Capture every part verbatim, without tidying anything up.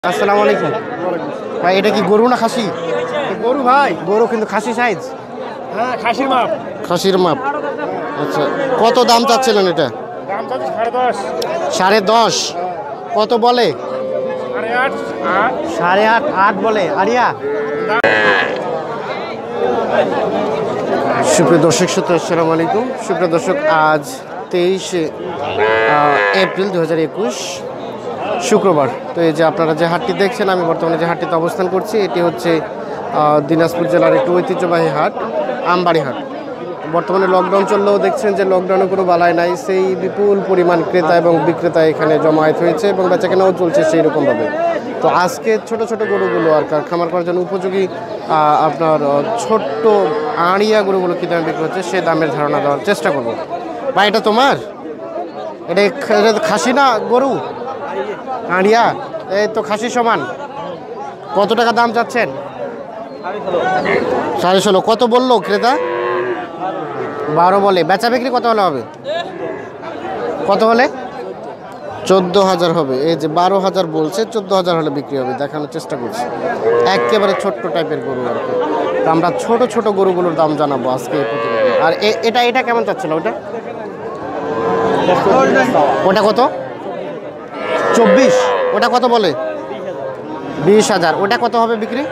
আসসালামু আলাইকুম ভাই, এটা কি গরু না খাসি? গরু ভাই, গরু কিন্তু খাসি সাইজ। হ্যাঁ খাসির মাপ। খাসির মাপ, আচ্ছা। কত দাম চাচ্ছিলেন এটা? দাম চাচ্ছি সাড়ে দশ। সাড়ে দশ কত বলে? সাড়ে আট। আট সাড়ে আট আট বলে। আরিয়া সুপ্রিয় দর্শক শ্রোতা, আসসালামু আলাইকুম। সুপ্রিয় দর্শক, আজ তেইশে এপ্রিল দু হাজার একুশ শুক্রবার। তো এই যে আপনারা যে হাটটি দেখছেন, আমি বর্তমানে যে হাটটিতে অবস্থান করছি, এটি হচ্ছে দিনাজপুর জেলার একটি ঐতিহ্যবাহী হাট, আমবাড়ি হাট। বর্তমানে লকডাউন চললেও দেখছেন যে লকডাউনে কোনো বালাই নাই, সেই বিপুল পরিমাণ ক্রেতা এবং বিক্রেতা এখানে জমায়েত হয়েছে এবং বেচাকেনাও চলছে সেই রকমভাবে। তো আজকে ছোট ছোট গরুগুলো আর খামার করার জন্য উপযোগী আপনার ছোট্ট আড়িয়া গরুগুলো কী দামে বিক্রি হচ্ছে সে দামের ধারণা দেওয়ার চেষ্টা করব। ভাই, এটা তোমার? এটা এটা খাসি না গরু? আড়িয়া, এই তো খাসি সমান। কত টাকা দাম চাচ্ছেন? সাড়ে ষোলো। কত বললো ক্রেতা? বারো বলে। বেচা বিক্রি কত হলে হবে? কত হলে? চোদ্দ হাজার হবে। এই যে বারো হাজার বলছে, চোদ্দ হাজার হলে বিক্রি হবে, দেখানোর চেষ্টা করছি। একেবারে ছোট্ট টাইপের গরু আর কি। তো আমরা ছোট ছোট গরুগুলোর দাম জানাবো আজকে এই প্রতিবেদনে। আর এটা এটা কেমন চাচ্ছিল? ওটা ওটা কত? চব্বিশ। ওটা কত বলে? বিশ হাজার। ওটা কত হবে বিক্রি?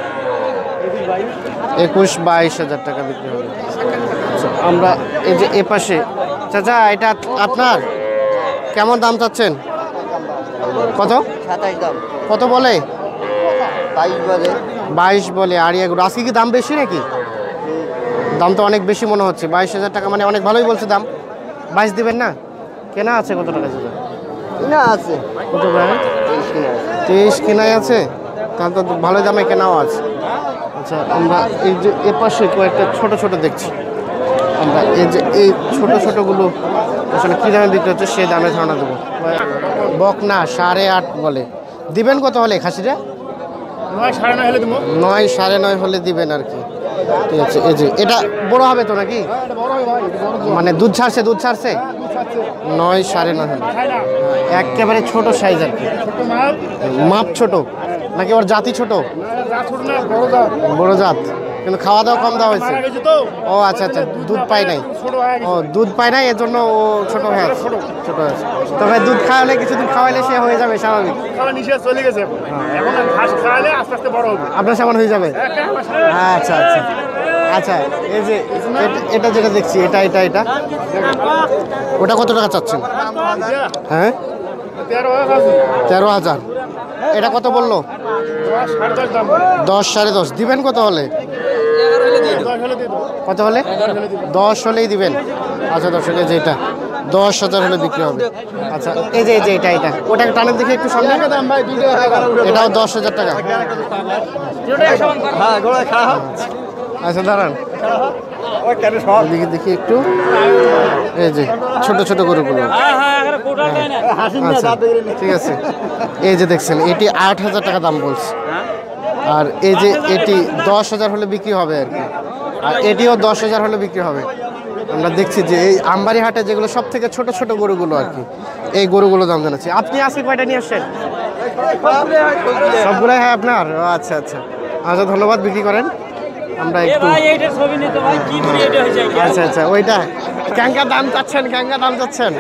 একুশ বাইশ হাজার টাকা বিক্রি হবে। আমরা এই যে এ পাশে, চাচা এটা আপনার? কেমন দাম চাচ্ছেন? কত? কত বলে? বাইশ বলে। আর এগুলো আজকে কি দাম বেশি নাকি? দাম তো অনেক বেশি মনে হচ্ছে। বাইশ হাজার টাকা মানে অনেক ভালোই বলছে দাম। বাইশ দিবেন না? কেনা আছে কত টাকা? কিনা আছে কত ভাই? তেইশ কেনাই আছে, তাহলে তো ভালো দামে কেনাও আছে। আচ্ছা, আমরা এই যে এ পাশে কয়েকটা ছোট ছোট দেখছি, আমরা এই যে এই ছোট ছোটগুলো আসলে কী দামে বিক্রি হচ্ছে সেই দামে ধারণা দেবো। বকনা সাড়ে আট বলে। দিবেন কত হলে খাসিটা? নয় সাড়ে নয় হলে দেবো। নয় সাড়ে নয় হলে দিবেন আর কি। ঠিক আছে। এই যে এটা বড় হবে তো নাকি? মানে দুধ ছাড়ছে? দুধ ছাড়ছে। নয় সাড়ে নয় হলে একেবারে ছোট সাইজ আর কি। মাপ ছোট নাকি ওর জাতি ছোট? বড় জাত, কিন্তু খাওয়া দাওয়া কম দেওয়া হয়েছে। ও আচ্ছা আচ্ছা, দুধ পাই নাই। ও দুধ পাই নাই, এর জন্য ও ছোট হয়ে আছে। ছোট হয়েছে। তবে দুধ খাওয়ালে কিছুদিন খাওয়াইলে সে হয়ে যাবে স্বাভাবিক। চলে গেছে, এখন ঘাস খাওয়ালে আস্তে আস্তে বড় হবে। আপনার সেমন হয়ে যাবে। আচ্ছা আচ্ছা আচ্ছা। এই যে এটা যেটা দেখছি, এটা এটা এটা ওটা কত টাকা চাচ্ছেন? হ্যাঁ, তেরো হাজার। এটা কত বললো? দশ সাড়ে দশ। দিবেন কত হলে? কত হলে? দশ হলেই দিবেন। আচ্ছা দশ হলে, যে এটা দশ হাজার হলে বিক্রি হবে। আচ্ছা, এই যে এই যে এটা এটা ওটা টানের দেখে একটু সামনে, এটাও দশ হাজার টাকা। আচ্ছা দাঁড়ান, দেখি দেখি একটু। এই যে ছোট ছোট গরুগুলো। আচ্ছা ঠিক আছে। এই যে দেখছেন, এটি আট হাজার টাকা দাম বলছে, আর এই যে এটি দশ হাজার হলে বিক্রি হবে আর কি, আর এটিও দশ হাজার হলে বিক্রি হবে। আমরা দেখছি যে এই আমবাড়ি হাটে যেগুলো সব থেকে ছোট ছোট গরুগুলো আর কি, এই গরুগুলো দাম জানাচ্ছি। আপনি আজকে কয়টা নিয়ে আসছেন? সবগুলাই? হ্যাঁ আপনার। আচ্ছা আচ্ছা আচ্ছা, ধন্যবাদ। বিক্রি করেন। আমরা একটু আচ্ছা আচ্ছা ওইটা ক্যাঙ্কা দাম চাচ্ছেন? ক্যাঙ্কা দাম চাচ্ছেন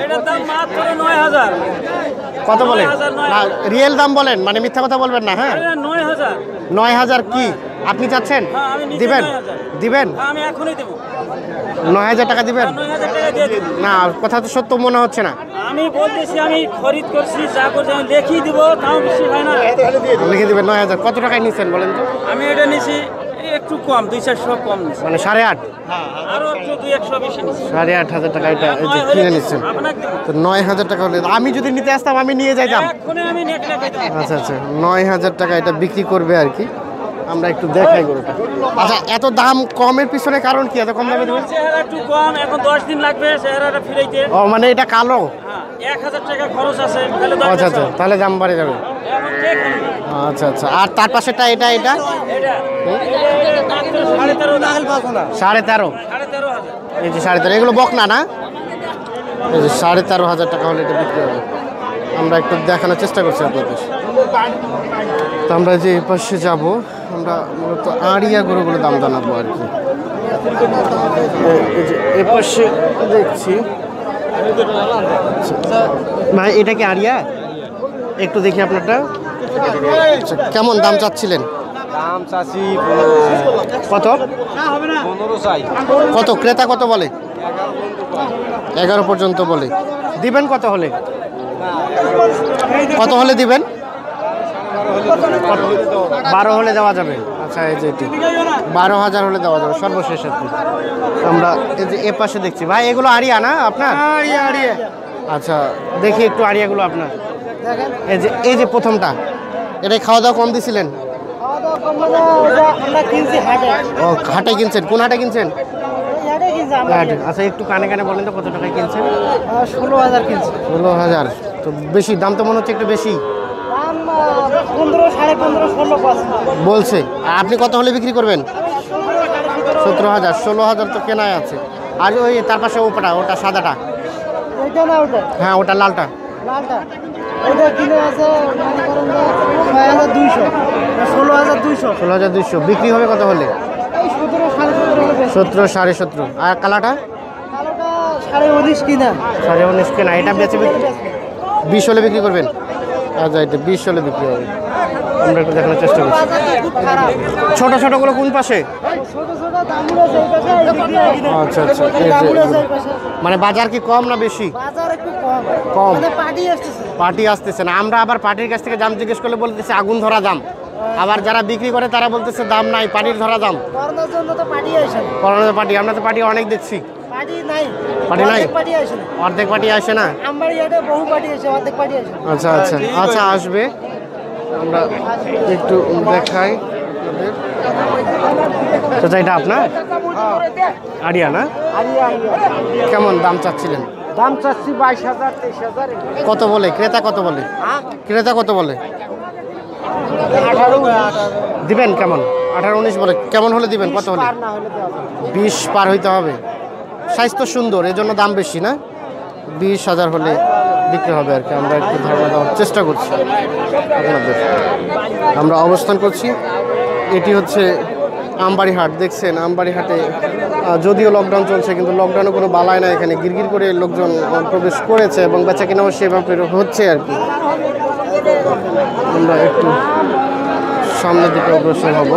কত বলেন? না রিয়েল দাম বলেন, মানে মিথ্যা কথা বলবেন না। হ্যাঁ নয় হাজার কি আপনি চাচ্ছেন? দিবেন? দিবেন? নয় হাজার টাকা দিবেন? না, কথা তো সত্য মনে হচ্ছে না। আমি বলতেছি আমি খরিদ করছি, যা করছি আমি লিখিয়ে দিব, তাও বেশি হয় না। লিখে দিবেন নয় হাজার। কত টাকায় নিচ্ছেন বলেন তো? আমি এটা নিছি একটু কম, দুই চারশো কম নিচ্ছি, মানে সাড়ে আট। আরো একটু দুই একশো বেশি নিচ্ছি। সাড়ে আট হাজার টাকা এটা কিনে নিচ্ছেন, তো নয় হাজার টাকা হলে আমি যদি নিতে আসতাম আমি নিয়ে যাইতাম। আচ্ছা আচ্ছা, নয় হাজার টাকা এটা বিক্রি করবে আর কি। আমরা একটু দেখাই গরুটা। আচ্ছা, এত দাম কমের পিছনে কারণ কি? এত কম দামে দেবেন? চেহারা একটু কম, এখন দশ দিন লাগবে চেহারাটা ফিরাইতে। ও মানে এটা কালো? এক হাজার টাকা খরচ আছে। আচ্ছা আচ্ছা, তাহলে দাম বাড়ে যাবে। আচ্ছা আচ্ছা, আর তার পাশেটা এটা এটা সাড়ে তেরো। এই যে সাড়ে তেরো, এগুলো বকনা না? এই যে সাড়ে তেরো হাজার টাকা হলে এটা বিক্রি হবে। আমরা একটু দেখানোর চেষ্টা করছি আপনাদের। তো আমরা যে এই পাশে যাব, আমরা মূলত আড়িয়া গরুগুলো দাম জানাবো আর কি। এ- এই যে এ পাশে দেখছি, ভাই এটা কি আড়িয়া? একটু দেখি আপনারটা। আচ্ছা, কেমন দাম চাচ্ছিলেন? দাম চাষি কত পনেরো চাই, কত ক্রেতা কত বলে? এগারো পর্যন্ত বলে। দিবেন কত হলে? কত হলে দিবেন? বারো হলে দেওয়া যাবে। আচ্ছা, এই যে এটি বারো হাজার হলে দেওয়া যাবে সর্বশেষ আর কি। আমরা এই যে এ পাশে দেখছি, ভাই এগুলো আড়িয়া না আপনার? আচ্ছা, দেখি একটু আড়িয়াগুলো আপনার। এই যে এই যে প্রথমটা, এটাই খাওয়া দাওয়া কম দিছিলেন? ও হাটে কিনছেন? কোন হাটে কিনছেন? হাটে। আচ্ছা, একটু কানে কানে বলেন তো কত টাকায় কিনছেন? ষোলো হাজার কিনছে, ষোলো হাজার তো বেশি দাম তো মনে হচ্ছে একটু বেশি দাম পনেরো সাড়ে পনেরো ষোলো বলছে। আর আপনি কত হলে বিক্রি করবেন? সতেরো হাজার ষোলো হাজার তো কেনাই আছে। আর ওই তার পাশে ওটা ওটা সাদাটা, ওইটা না ওটা হ্যাঁ ওটা লালটা, লালটা ওইটা কিনে আছে মনে করেন যে ছয় হাজার দুইশো ষোলো হাজার দুইশো ষোলো হাজার দুইশো বিক্রি হবে কত হলে? এই সতেরো সাড়ে সতেরো হবে। সতেরো সাড়ে সতেরো। আর কালাটা? কালোটা সাড়ে উনিশ কিনা, সাড়ে উনিশ কেনা। এটা বেচে বিক্রি বিশ হলে বিক্রি করবেন? আচ্ছা, এটা বিশ হলে বিক্রি হবে। আমরা একটু দেখানোর চেষ্টা করছি। বাজারটা খুব খারাপ, ছোট ছোটগুলো কোন পাশে? ছোট ছোট দামগুলো আছে এই পাশে, এই দিক দিয়ে। আচ্ছা আচ্ছা, এই যে দামগুলো আছে এই পাশে। মানে বাজার কি কম না বেশি? বাজার একটু কম কম। মানে পার্টি আসতেছে। পার্টি আসতেছে না। আমরা আবার পার্টির কাছ থেকে দাম জিজ্ঞেস করলে বলতেছে আগুন ধরা দাম। আবার যারা বিক্রি করে তারা বলতেছে দাম নাই, পানির ধরা দাম। করোনার জন্য তো পার্টি আসে না, করোনা পার্টি, আমরা তো পার্টি অনেক দেখছি। পার্টি নাই, পার্টি নাই? পার্টি আসে না। অর্ধেক পার্টি আসে না। আমার ইয়াতে বহু পার্টি আছে, অর্ধেক পার্টি আছে। আচ্ছা আচ্ছা আচ্ছা, আসবে। আমরা একটু দেখাই আপনাদের। তো এটা আপনার আড়িয়া না? কেমন দাম চাচ্ছিলেন? দাম চাচ্ছি বাইশ হাজার তেইশ হাজার কত বলে ক্রেতা? কত বলে ক্রেতা? কত বলে? আঠারো দিবেন কেমন? আঠারো উনিশ বলে। কেমন হলে দিবেন? কত হলে? না হলে দেওয়া যাবে। বিশ পার হইতে হবে। স্বাস্থ্য সুন্দর, এজন্য দাম বেশি না? বিশ হাজার হলে বিক্রি হবে আর কি। আমরা একটু ধারণা দেওয়ার চেষ্টা করছি আপনাদের। আমরা অবস্থান করছি, এটি হচ্ছে আমবাড়ি হাট। দেখছেন আমবাড়ি হাটে আহ, যদিও লকডাউন চলছে, কিন্তু লকডাউনে কোনো বালাই না। এখানে গিরগির করে লোকজন আহ, প্রবেশ করেছে এবং বেচা কেনাও সেভাবে হচ্ছে আর কি। আমরা একটু সামনের দিকে অগ্রসর হব।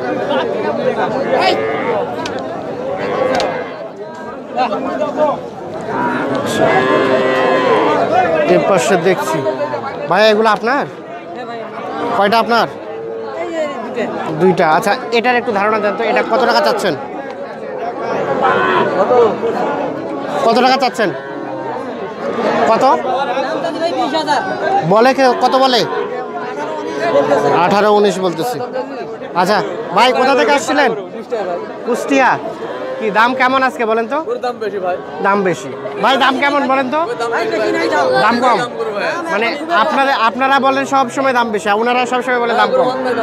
এর পাশে দেখছি, ভাই এগুলো আপনার? কয়টা আপনার? দুইটা। আচ্ছা, এটার একটু ধারণা দেন তো, এটা কত টাকা চাচ্ছেন? কত টাকা চাচ্ছেন? কত বলে? কে- কত বলে? আঠারো উনিশ বলতেছি। আচ্ছা ভাই, কোথা থেকে আসছিলেন? কুষ্টিয়া। কি দাম কেমন আজকে বলেন তো? দাম বেশি ভাই, দাম বেশি। ভাই দাম কেমন বলেন তো? দাম কম। মানে আপনারা আপনারা বলেন সব সময় দাম বেশি, আর ওনারা সব সময় বলে দাম কম।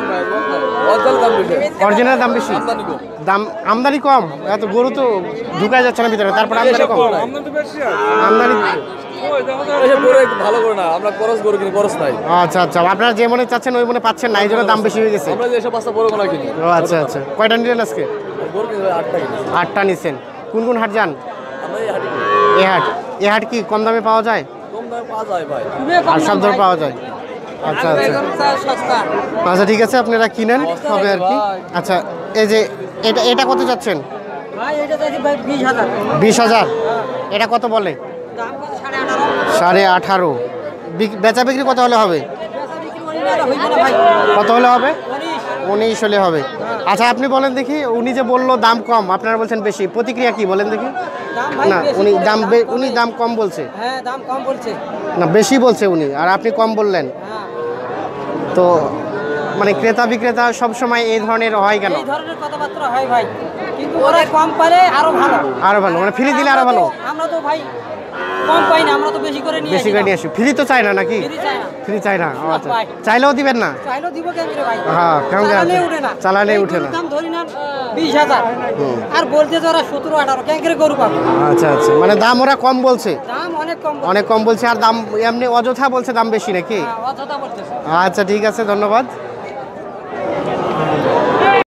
অরিজিনাল দাম বেশি, দাম আমদানি কম। এত গরু তো ঢুকায় যাচ্ছে না ভিতরে, তারপর আমদানি কম। আমদানি ভালো করে না, আমরা খরচ গরু কিনি, খরচ নাই। আচ্ছা আচ্ছা, আপনারা যে মনে চাচ্ছেন ওই মনে পাচ্ছেন না, এই জন্য দাম বেশি হয়ে গেছে। আমরা যে এসব পাঁচটা বড় গোলা কিনি, ও আচ্ছা আচ্ছা, কয়টা নিলেন আজকে? গরু কিনি আটটা কিনি। আটটা নিছেন। কোন কোন হাট যান? আমরা এই হাটে কিনি। এ হাট। এ হাট কি কম দামে পাওয়া যায়? কম দামে পাওয়া যায় ভাই। আর সব ধরে পাওয়া যায়? আচ্ছা আচ্ছা সস্তা আচ্ছা, ঠিক আছে, আপনারা কিনেন হবে আর কি। আচ্ছা, এই যে এটা এটা কত যাচ্ছেন? ভাই, এটা চাইছি ভাই বিশ হাজার। বিশ হাজার। এটা কত বলে? দাম কত? সাড়ে আঠারো। সাড়ে আঠারো। বিক- বেচা বিক্রি কত হলে হবে? বেচা বিক্রি করি না, এটা হইবে না ভাই। কত হলে হবে? উনিশ। উনিশ হলে হবে। আচ্ছা, আপনি বলেন দেখি, উনি যে বললো দাম কম, আপনারা বলছেন বেশি, প্রতিক্রিয়া কি বলেন দেখি? দাম ভাই না, বেশি উনি করে, দাম দাম বে- কমই। উনি দাম কম বলছে। হ্যাঁ, দাম কম বলছে। না, বেশি বলছে উনি, আর আপনি কম বললেন। হ্যাঁ, তো মানে ক্রেতা বিক্রেতা সব সময় এই ধরনের হয় কেন? এই ধরনের কথাবার্তা হয় ভাই, কিন্তু ওরা কম পারে আরো ভালো। আরো ভালো, মানে ফ্রি দিলে আরো ভালো। আমরা তো ভাই কম পাই না, আমরা তো বেশি করে নিয়ে বেশি করে নিয়ে আসি। ফ্রি তো চাই না নাকি? ফ্রি চাই না। ফ্রি চাই না, ও আচ্ছা। ভাই। চাইলেও দিবেন না? চাইলেও দিব কেন রে ভাই? হ্যাঁ, কেমন চালানে উঠে না। চালানে এই উঠে না। গরুর দাম ধরি না বিশ হাজার। আর বলতে তো ওরা সতেরো আঠারো কেন করে গরু পাবো? আচ্ছা আচ্ছা, মানে দাম ওরা কম বলছে, দাম অনেক কম বলছে। অনেক কম বলছে, আর দাম এমনি অযথা বলছে দাম বেশি নাকি? হ্যাঁ, অযথা বলতেছে। আচ্ছা ঠিক আছে, ধন্যবাদ।